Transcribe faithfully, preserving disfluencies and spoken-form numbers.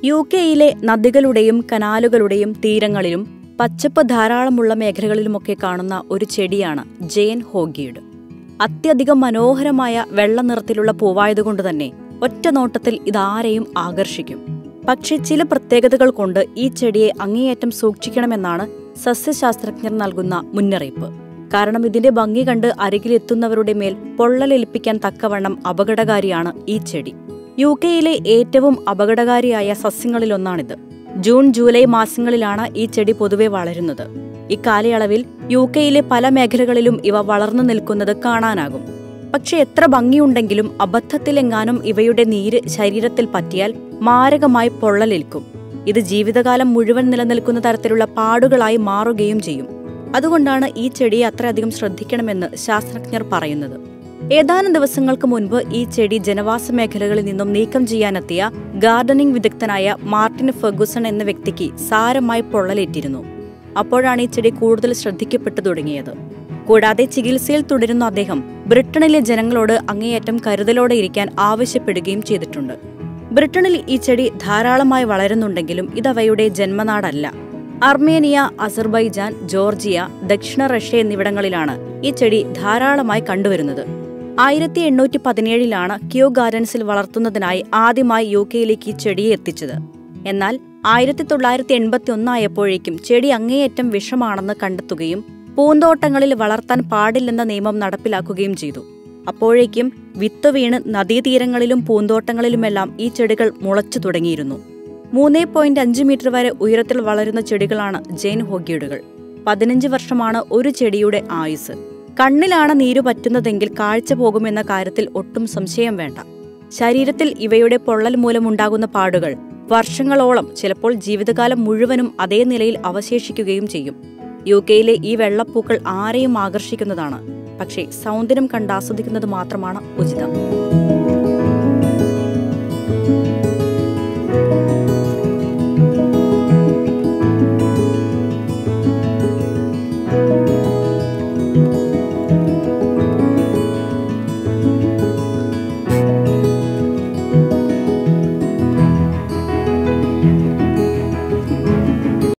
U കെയിലെ നദികളുടെയും കനാലുകളുടെയും തീരങ്ങളിലും പച്ചപ്പ് ധാരാളമുള്ള മേഖലകളിലുമൊക്കെ കാണുന്ന ഒരു ചെടിയാണ് ജെയിൻ ഹോഗീഡ്. അത്യധികം മനോഹരമായ വെള്ള നിറത്തിലുള്ള പൂവായതുകൊണ്ട് തന്നെ ഒറ്റ നോട്ടത്തിൽ ഇതാരെയും ആകർഷിക്കും. പക്ഷേ ചില പ്രത്യേകതകൾ കൊണ്ട് ഈ ചെടിയെ അങ്ങേയറ്റം സൂക്ഷിക്കണമെന്നാണ് സസ്യശാസ്ത്രജ്ഞർ നൽകുന്ന മുന്നറിയിപ്പ്. കാരണം ഇതിന്റെ ഭംഗി കണ്ട് അരികിലെത്തുന്നവരുടെ മേൽ പൊള്ളലേൽപ്പിക്കാൻ തക്കവണ്ണം അപകടകാരിയാണ് ഈ ചെടി. യു കെയിലെ ഏറ്റവും അപകടകാരിയായ സസ്യങ്ങളിലൊന്നാണിത്. ജൂൺ ജൂലൈ മാസങ്ങളിലാണ് ഈ ചെടി പൊതുവെ വളരുന്നത്. ഇക്കാലയളവിൽ യു കെയിലെ പല മേഖലകളിലും ഇവ വളർന്നു നിൽക്കുന്നത് കാണാനാകും. പക്ഷെ എത്ര ഭംഗിയുണ്ടെങ്കിലും അബദ്ധത്തിലെങ്ങാനും ഇവയുടെ നീര് ശരീരത്തിൽ പറ്റിയാൽ മാരകമായി പൊള്ളലേൽക്കും. ഇത് ജീവിതകാലം മുഴുവൻ നിലനിൽക്കുന്ന തരത്തിലുള്ള പാടുകളായി മാറുകയും ചെയ്യും. അതുകൊണ്ടാണ് ഈ ചെടിയെ അത്രയധികം ശ്രദ്ധിക്കണമെന്ന് ശാസ്ത്രജ്ഞർ പറയുന്നത്. ഏതാനും ദിവസങ്ങൾക്ക് മുൻപ് ഈ ചെടി ജനവാസ മേഖലകളിൽ നിന്നും നീക്കം ചെയ്യാനെത്തിയ ഗാർഡനിംഗ് വിദഗ്ധനായ മാർട്ടിൻ ഫെർഗുസൺ എന്ന വ്യക്തിക്ക് സാരമായി പൊള്ളലേറ്റിരുന്നു. അപ്പോഴാണ് ഈ ചെടി കൂടുതൽ ശ്രദ്ധിക്കപ്പെട്ടു തുടങ്ങിയത്. കൂടാതെ ചികിത്സയിൽ തുടരുന്ന അദ്ദേഹം ബ്രിട്ടനിലെ ജനങ്ങളോട് അങ്ങേയറ്റം കരുതലോടെ ഇരിക്കാൻ ആവശ്യപ്പെടുകയും ചെയ്തിട്ടുണ്ട്. ബ്രിട്ടനിൽ ഈ ചെടി ധാരാളമായി വളരുന്നുണ്ടെങ്കിലും ഇതവയുടെ ജന്മനാടല്ല. അർമേനിയ, അസർബൈജാൻ, ജോർജിയ, ദക്ഷിണ റഷ്യ എന്നിവിടങ്ങളിലാണ് ഈ ചെടി ധാരാളമായി കണ്ടുവരുന്നത്. ആയിരത്തി എണ്ണൂറ്റി പതിനേഴിലാണ് ക്യൂ ഗാർഡൻസിൽ വളർത്തുന്നതിനായി ആദ്യമായി യു കെയിലേക്ക് ഈ ചെടിയെ എത്തിച്ചത്. എന്നാൽ ആയിരത്തി തൊള്ളായിരത്തി എൺപത്തി ഒന്നായപ്പോഴേക്കും ചെടി അങ്ങേയറ്റം വിഷമാണെന്ന് കണ്ടെത്തുകയും പൂന്തോട്ടങ്ങളിൽ വളർത്താൻ പാടില്ലെന്ന നിയമം നടപ്പിലാക്കുകയും ചെയ്തു. അപ്പോഴേക്കും വിത്ത് വീണ് നദീതീരങ്ങളിലും പൂന്തോട്ടങ്ങളിലുമെല്ലാം ഈ ചെടികൾ മുളച്ചു തുടങ്ങിയിരുന്നു. മൂന്നേ പോയിന്റ് അഞ്ച് മീറ്റർ വരെ ഉയരത്തിൽ വളരുന്ന ചെടികളാണ് ജെയിൻ ഹോഗീഡുകൾ. പതിനഞ്ച് വർഷമാണ് ഒരു ചെടിയുടെ ആയുസ്. കണ്ണിലാണ് നീരു പറ്റുന്നതെങ്കിൽ കാഴ്ച പോകുമെന്ന കാര്യത്തിൽ ഒട്ടും സംശയം വേണ്ട. ശരീരത്തിൽ ഇവയുടെ പൊള്ളൽ മൂലമുണ്ടാകുന്ന പാടുകൾ വർഷങ്ങളോളം, ചിലപ്പോൾ ജീവിതകാലം മുഴുവനും അതേ നിലയിൽ അവശേഷിക്കുകയും ചെയ്യും. യു കെയിലെ ഈ വെള്ളപ്പൂക്കൾ ആരെയും ആകർഷിക്കുന്നതാണ്. പക്ഷേ സൗന്ദര്യം കണ്ടാസ്വദിക്കുന്നത് മാത്രമാണ് ഉചിതം.